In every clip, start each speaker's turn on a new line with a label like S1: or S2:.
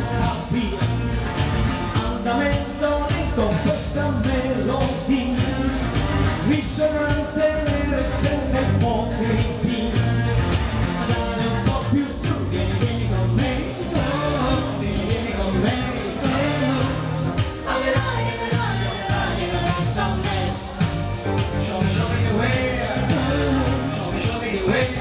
S1: capire andamento lento questa melodia, risonanze nere senza ipocrisia. Andare un po' più su, vieni con me, vieni con me. Show me the way, show me the way.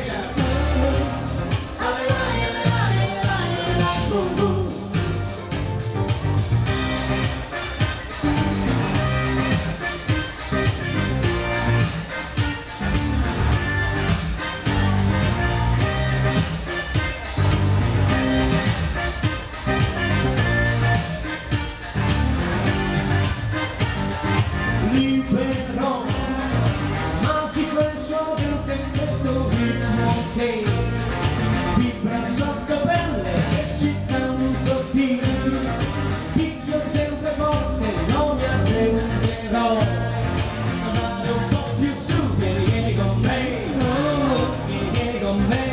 S1: Libero, magico il suono che questo ritmo che vibra sotto pelle e ci tanto di picchio sempre forte, non mi arrenderò. Andare un po' più su, vieni con me, vieni con me.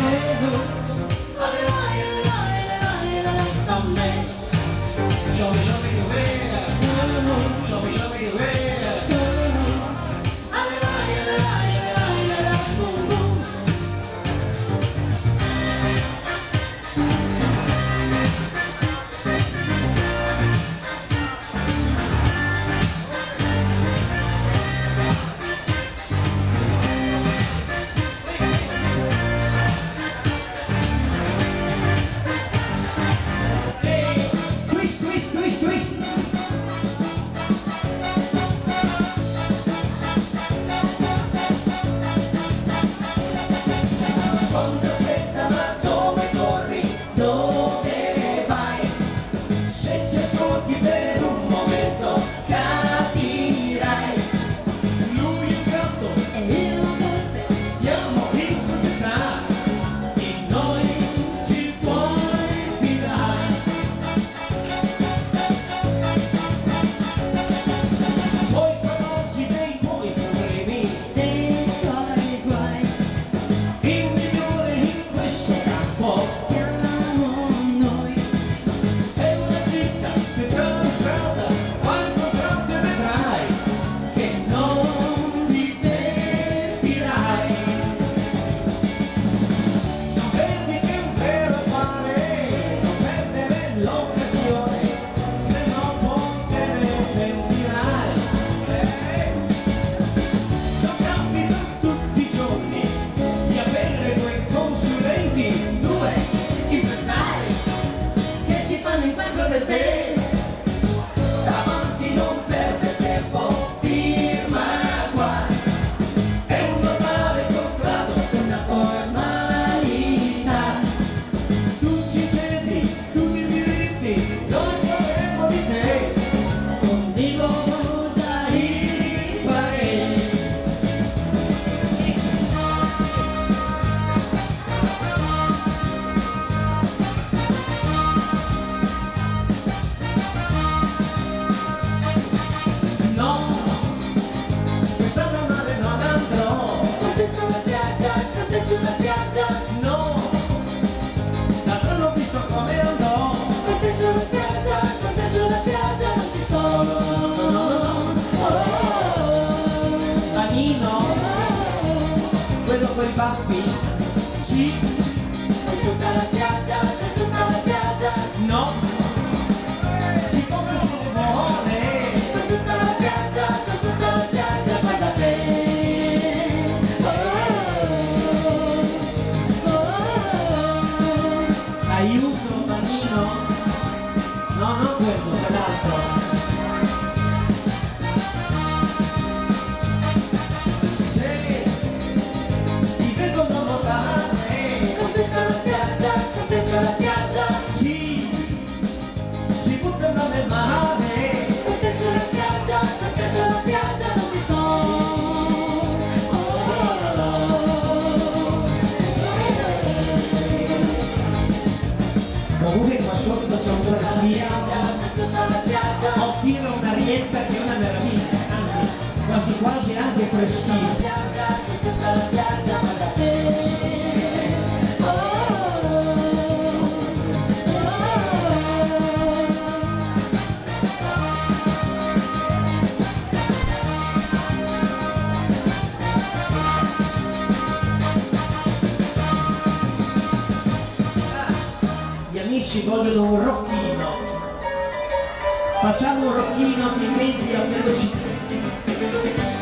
S1: Show me the way, show me the way. Davanti non perde tempo, firma qua. È un normale contratto, una formalità. Tu ci cedi, tutti i diritti, noi vorremmo di te. Condivido dai pareri. Quello con i baffi? Sì. Con tutta la spiaggia, con tutta la spiaggia. No. Siccome se ne vuole. Con tutta la spiaggia, guarda te. Aiuto, bambino. No, non quello, quell'altro. Comunque qua sotto c'è un po' di spiaggia, ho tiro una rietta che è una meraviglia, anzi quasi quasi anche freschino. vogliono un rocchino. Facciamo un rocchino in media velocità.